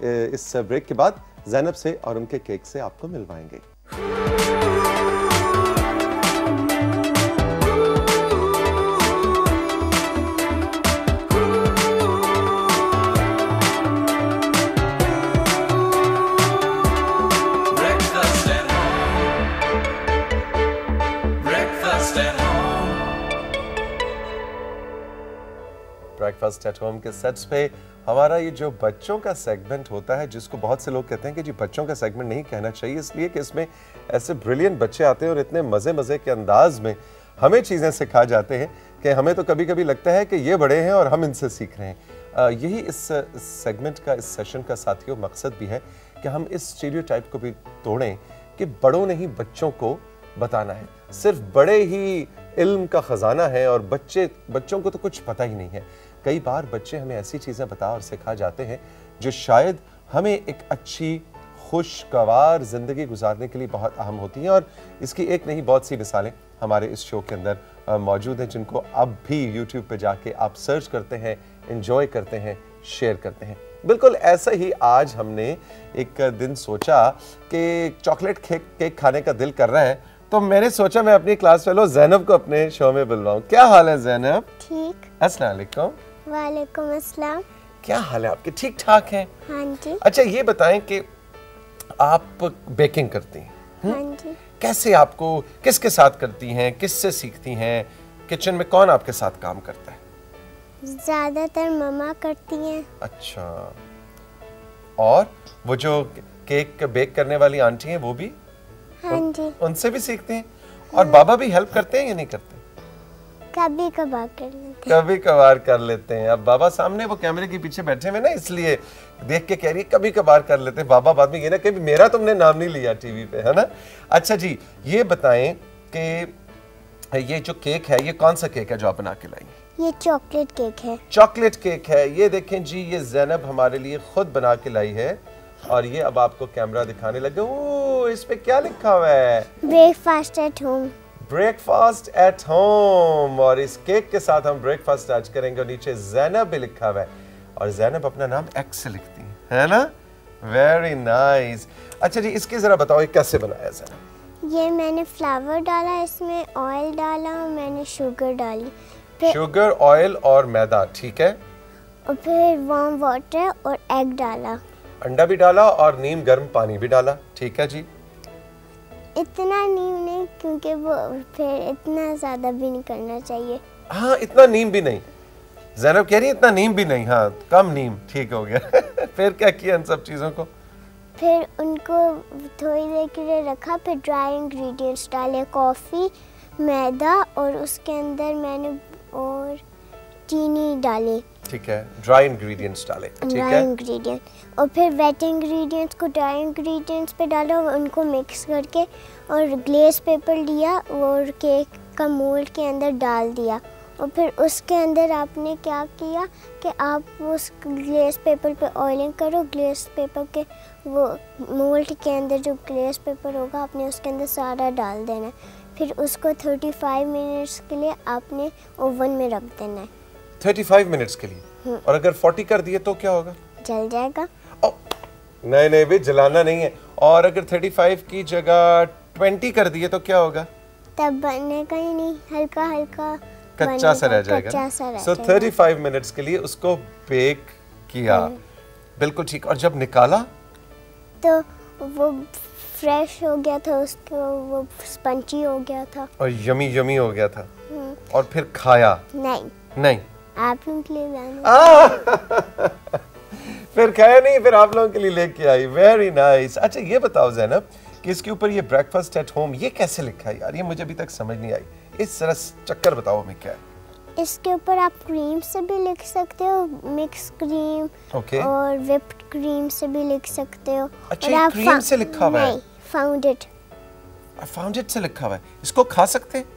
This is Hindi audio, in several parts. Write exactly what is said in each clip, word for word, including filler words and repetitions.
इस ब्रेक के बाद ज़ैनब से और उनके केक से आपको मिलवाएंगे। ब्रेकफास्ट एट होम के सेट्स पे हमारा ये जो बच्चों का सेगमेंट होता है, जिसको बहुत से लोग कहते हैं कि जी बच्चों का सेगमेंट नहीं कहना चाहिए, इसलिए कि इसमें ऐसे ब्रिलियंट बच्चे आते हैं और इतने मज़े मज़े के अंदाज में हमें चीज़ें सिखा जाते हैं कि हमें तो कभी कभी लगता है कि ये बड़े हैं और हम इनसे सीख रहे हैं। यही इस सेगमेंट का, इस सेशन का साथियों मकसद भी है कि हम इस स्टीरियोटाइप को भी तोड़ें कि बड़ों ने ही बच्चों को बताना है, सिर्फ बड़े ही इल्म का ख़जाना है और बच्चे बच्चों को तो कुछ पता ही नहीं है। कई बार बच्चे हमें ऐसी चीज़ें बता और सिखा जाते हैं जो शायद हमें एक अच्छी खुशगवार ज़िंदगी गुजारने के लिए बहुत अहम होती हैं, और इसकी एक नहीं बहुत सी मिसालें हमारे इस शो के अंदर मौजूद हैं, जिनको अब भी यूट्यूब पे जाके आप सर्च करते हैं, एंजॉय करते हैं, शेयर करते हैं। बिल्कुल ऐसा ही आज हमने एक दिन सोचा कि चॉकलेट केक केक खाने का दिल कर रहा है, तो मैंने सोचा मैं अपनी क्लास फेलो ज़ैनब को अपने शो में बुलवाऊं। क्या हाल है ज़ैनब? ठीक। अस्सलाम वालेकुम। वालेकुम अस्सलाम। क्या हाल है आपके? ठीक ठाक हैं? हाँ जी। अच्छा ये बताएं कि आप बेकिंग करती हैं? हाँ जी। कैसे, आपको किसके साथ करती हैं, किससे सीखती हैं? किचन में कौन आपके साथ काम करता है? ज्यादातर मम्मा करती हैं। अच्छा, और वो जो केक बेक करने वाली आंटी हैं वो भी? हाँ उन, जी। उनसे भी सीखते हैं? और बाबा भी हेल्प करते हैं या नहीं करते? कभी कभार कर लेते हैं। कभी कभार कर लेते हैं। अब बाबा सामने वो कैमरे के पीछे बैठे हुए ना, इसलिए देख के कह रही है कभी कभार कर लेते हैं। बाबा बाद में ये ना कि मेरा तुमने नाम नहीं लिया टीवी पे, है ना? अच्छा जी, ये बताएं कि ये जो केक है, ये कौन सा केक है जो आप बना के लाई? ये चॉकलेट केक है। चॉकलेट केक है। ये देखें जी, ये ज़ैनब हमारे लिए खुद बना के लाई है, और ये अब आपको कैमरा दिखाने लगे। ओ, इस पे क्या लिखा हुआ है? Breakfast at home. Breakfast at home. और इस केक के साथ हम ब्रेकफास्ट आज करेंगे, और नीचे ज़ैनब भी लिखा हुआ है, और ज़ैनब अपना नाम एक्स से लिखती है, है ना? Very nice. अच्छा जी, इसकी जरा बताओ ये कैसे बनाया ज़ैनब? ये मैंने फ्लावर डाला, इसमें ऑयल डाला, मैंने शुगर डाली, शुगर, ऑयल और मैदा, ठीक है, और फिर वार्म वाटर और एग डाला, अंडा भी डाला, और नीम गर्म पानी भी डाला, ठीक है जी। इतना नीम नहीं, क्योंकि वो फिर इतना ज्यादा भी नहीं करना चाहिए। हाँ, इतना नीम भी नहीं। ज़ैनब कह रही है इतना नीम भी नहीं, हाँ कम नीम, ठीक हो गया। फिर क्या किया इन सब चीज़ों को? फिर उनको थोड़ी देर के लिए रखा, फिर ड्राई इंग्रेडिएंट्स डाले, कॉफ़ी, मैदा, और उसके अंदर मैंने और चीनी डाली, ठीक है, ड्राई इंग्रेडिएंट्स डाले, ठीक है, ड्राई इंग्रेडिएंट, और फिर वेट इंग्रेडिएंट्स को ड्राई इंग्रेडिएंट्स पे डाला, उनको मिक्स करके और ग्लेस पेपर लिया और केक का मोल्ड के अंदर डाल दिया, और फिर उसके अंदर आपने क्या किया कि आप उस ग्लेस पेपर पे ऑयलिंग करो, ग्लेस पेपर के वो मोल्ड के अंदर जो ग्लेस पेपर होगा आपने उसके अंदर सारा डाल देना है, फिर उसको पैंतीस मिनट्स के लिए आपने ओवन में रख देना है। पैंतीस मिनट्स के लिए? और अगर चालीस कर दिए तो क्या होगा? जल जाएगा। ओ, नहीं नहीं भी जलाना नहीं है। और अगर पैंतीस की जगह बीस कर दिए तो क्या होगा? तब बनेगा ही नहीं, हल्का हल्का कच्चा सा रह जाएगा। सो पैंतीस मिनट्स के लिए उसको बेक किया, बिल्कुल ठीक। और जब निकाला तो वो फ्रेश हो गया था, उसको वो स्पंजी हो गया था और यमी यमी हो गया था। और फिर खाया? नहीं नहीं, आप लोगों के लिए लाना। फिर खाया नहीं, फिर आप लोगों के लिए लेके आई। Very nice. अच्छा ये बताओ ज़ैनब कि इसके ऊपर ये ब्रेकफास्ट एट होम ये कैसे लिखा है यार? ये मुझे अभी तक समझ नहीं आई। इस तरह चक्कर बताओ हमें क्या है? इसके ऊपर आप क्रीम से भी लिख सकते हो, मिक्स क्रीम, okay. और व्हिप्ड क्रीम से भी लिख सकते हो। अच्छा, और आप क्रीम से लिखा हुआ है? Found it. फाउंड इट से लिखा हुआ है। इसको खा सकते हैं?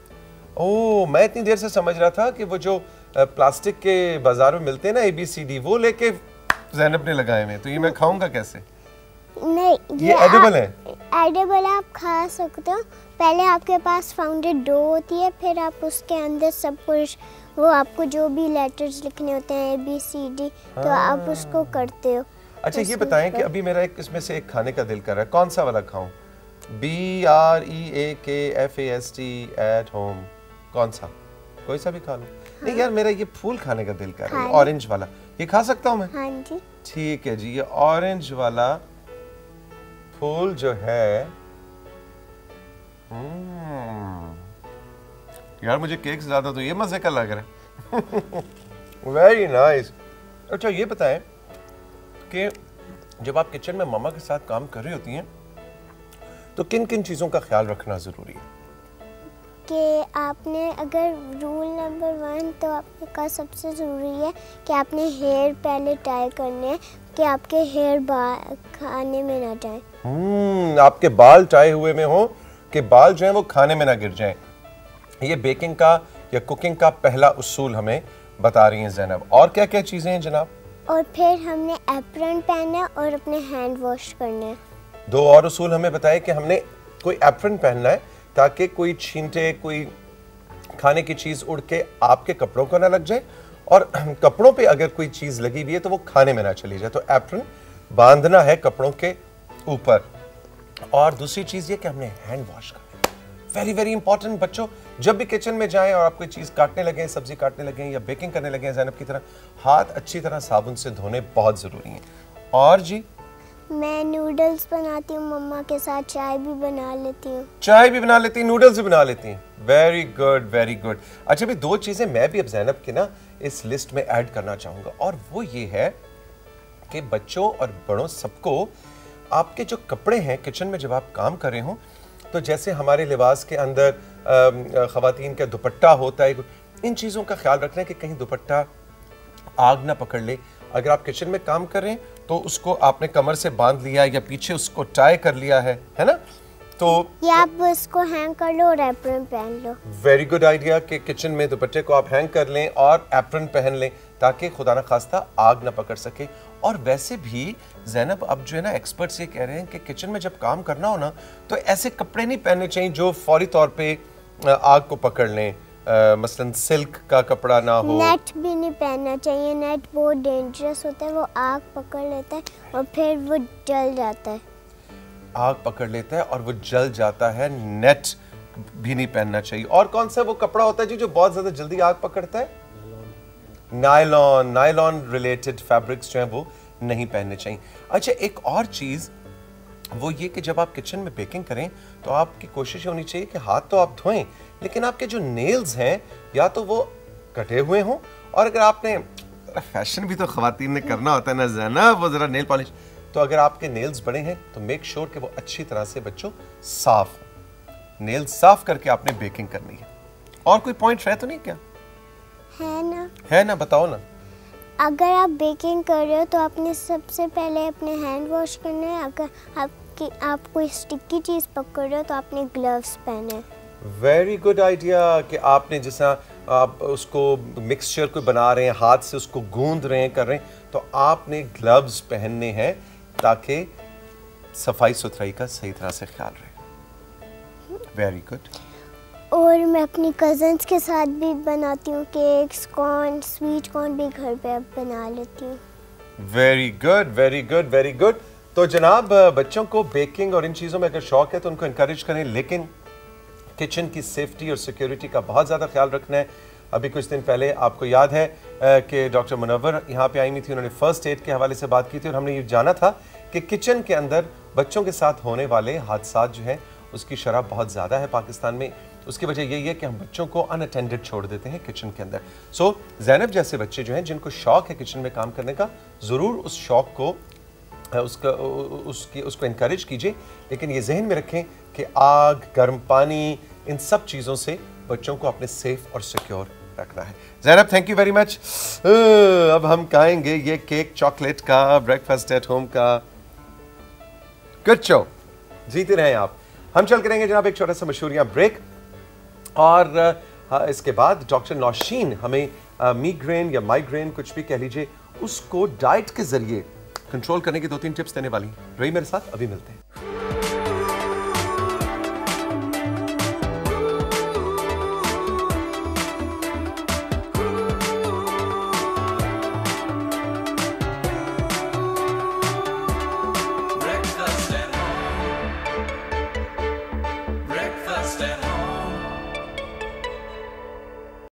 ओह, मैं इतनी देर से समझ रहा था कि वो जो प्लास्टिक के बाजार में मिलते हैं ना ए बी सी डी, वो लेके ज़ैनब ने लगाए हुए, तो ये मैं खाऊंगा कैसे? नहीं, ये एडिबल है? एडिबल है, आप खा सकते हो। पहले आपके पास फाउंडेड डो होती है, फिर आप उसके अंदर सब कुछ, वो आपको जो भी लेटर्स लिखने होते हैं ए बी सी डी, तो आप उसको करते हो। अच्छा ये उसके बताएं कि ऊपर। अभी मेरा एक इसमें से एक खाने का दिल कर रहा है, कौन सा वाला खाऊं? B are E A K F A S T at home, कौन सा? कोई सा भी खा लो। नहीं यार मेरा ये फूल खाने का दिल कर रहा है, खा लो। ऑरेंज वाला, ये खा सकता हूँ मैं? हाँ जी। ठीक है जी, ये ऑरेंज वाला फूल जो है, हम्म, यार मुझे केक से ज्यादा तो ये मजे का लग रहा है। Very nice. अच्छा ये बताएं कि जब आप किचन में मम्मा के साथ काम कर रही होती हैं तो किन किन चीज़ों का ख्याल रखना ज़रूरी है? कि आपने अगर रूल नंबर वन तो आपने का सबसे ज़रूरी है कि आपने हेयर पहले टाई करने हैं कि आपके हेयर खाने में ना जाए। हम्म, आपके बाल टाई हुए में हो कि बाल जो हैं वो खाने में ना गिर जाएं। ये बेकिंग का या कुकिंग का पहला उसूल हमें बता रही हैं ज़ैनब। और क्या क्या चीज़ें हैं जनाब? और फिर हमने एप्रन पहना है और अपने हैंड वॉश करने हैं। दो और उसूल हमें बताए कि हमने कोई एप्रन पहनना है ताकि कोई छींटे, कोई खाने की चीज़ उड़ के आपके कपड़ों को ना लग जाए, और कपड़ों पे अगर कोई चीज़ लगी हुई है तो वो खाने में ना चली जाए। तो एप्रन बांधना है कपड़ों के ऊपर। और दूसरी चीज़ ये कि हमने हैंड वॉश करना है, वेरी वेरी इंपॉर्टेंट। बच्चों जब भी किचन में जाएं और आप कोई चीज़ काटने लगे, सब्जी काटने लगे या बेकिंग करने लगे ज़ैनब की तरह, हाथ अच्छी तरह साबुन से धोने बहुत ज़रूरी हैं। और जी मैं नूडल्स बनाती हूँ मम्मा के साथ, चाय भी बना लेती हूँ। चाय भी बना लेती हैं, नूडल्स भी बना लेती हैं, वेरी गुड वेरी गुड। अच्छा भी दो चीज़ें मैं भी अब ज़ैनब की ना इस लिस्ट में ऐड करना चाहूँगा, और वो ये है कि बच्चों और बड़ों सबको आपके जो कपड़े हैं किचन में जब आप काम कर रहे हो, तो जैसे हमारे लिबास के अंदर ख़वातीन का दुपट्टा होता है, इन चीज़ों का ख्याल रखना है कि कहीं दुपट्टा आग ना पकड़ ले। अगर आप किचन में काम कर रहे हैं तो उसको आपने कमर से बांध लिया या पीछे उसको टाई कर लिया है है ना, तो या आप उसको हैंग कर लो और एप्रन पहन लो। वेरी गुड आइडिया कि किचन में दुपट्टे को आप हैंग कर लें और एप्रन पहन लें ताकि खुदा ना खास्ता आग ना पकड़ सके। और वैसे भी ज़ैनब अब जो है ना एक्सपर्ट्स ये कह रहे हैं कि किचन में जब काम करना हो ना तो ऐसे कपड़े नहीं पहनने चाहिए जो फौरी तौर पे आग को पकड़ लें। Uh, मसलन सिल्क का कपड़ा ना हो। नेट भी नहीं पहनना चाहिए, नेट बहुत डेंजरस होता है, वो आग पकड़ लेता है और फिर वो जल जाता है। आग पकड़ लेता है और वो जल जाता है, नेट भी नहीं पहनना चाहिए। और कौन सा वो कपड़ा होता है जी जो बहुत ज्यादा जल्दी आग पकड़ता है? नायलॉन। नायलॉन रिलेटेड फैब्रिक्स जो हैं वो नहीं पहनने चाहिए। अच्छा एक और चीज वो ये कि जब आप किचन में बेकिंग करें तो आपकी कोशिश होनी चाहिए कि हाथ तो आप धोएं, लेकिन आपके जो नेल्स हैं या तो वो कटे हुए हों, और अगर आपने फैशन भी तो ख्वातीन ने करना होता है ना ज़ैनब, वो जरा नेल पॉलिश, तो अगर आपके नेल्स बड़े हैं तो मेक श्योर कि वो अच्छी तरह से बच्चों साफ, नेल्स साफ करके आपने बेकिंग करनी है। और कोई पॉइंट है तो नहीं क्या? है ना है ना, बताओ ना। अगर आप बेकिंग कर रहे हो तो आपने सबसे पहले अपने हैंड वॉश करना है। अगर आपकी आप कोई स्टिकी चीज़ पकड़ रहे हो तो आपने ग्लव्स पहने। वेरी गुड आइडिया कि आपने जैसा आप उसको मिक्सचर को बना रहे हैं, हाथ से उसको गूंद रहे हैं, कर रहे हैं, तो आपने ग्लव्स पहनने हैं ताकि सफाई सुथराई का सही तरह से ख्याल रहे। Very good. और मैं अपनी कज़न्स के साथ भी बनाती हूँ केक्स, कॉर्न, स्वीट कॉर्न भी घर पे अब बना लेती हूँ। Very good very good very good. तो जनाब बच्चों को बेकिंग और इन चीज़ों में अगर शौक है तो उनको इनकरेज करें, लेकिन किचन की सेफ्टी और सिक्योरिटी का बहुत ज़्यादा ख्याल रखना है। अभी कुछ दिन पहले आपको याद है कि डॉक्टर मुनव्वर यहाँ पे आई हुई थी, उन्होंने फर्स्ट एड के हवाले से बात की थी, और हमने ये जाना था कि किचन के अंदर बच्चों के साथ होने वाले हादसात जो हैं उसकी शरह बहुत ज़्यादा है पाकिस्तान में। उसकी वजह यही है कि हम बच्चों को अनअटेंडेड छोड़ देते हैं किचन के अंदर। सो so, ज़ैनब जैसे बच्चे जो हैं जिनको शौक है किचन में काम करने का, ज़रूर उस शौक को उसका उसकी उसको इनकरेज कीजिए, लेकिन ये जहन में रखें कि आग, गर्म पानी, इन सब चीज़ों से बच्चों को अपने सेफ और सिक्योर रखना है। Zainab thank you very much. अब हम खाएंगे ये केक चॉकलेट का, ब्रेकफास्ट एट होम का। गुड शो, जीते रहें आप। हम चल करेंगे जनाब एक छोटा सा मशहूरियाँ ब्रेक, और इसके बाद डॉक्टर नौशीन हमें मीग्रेन या माइग्रेन कुछ भी कह लीजिए, उसको डाइट के जरिए कंट्रोल करने की दो तीन टिप्स देने वाली। रही मेरे साथ, अभी मिलते हैं। trust and